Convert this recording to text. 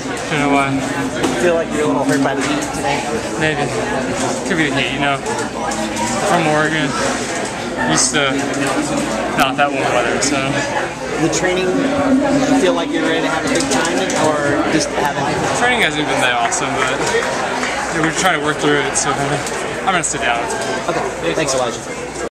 Don't know why. I feel like you're a little hurt by the heat today. Maybe. Could be the heat, you know. From Oregon. Used to not that warm weather, so. The training, do you feel like you're ready to have a big time or just haven't? Training hasn't been that awesome, but we're trying to work through it, so I'm going to sit down. Okay, thanks a lot.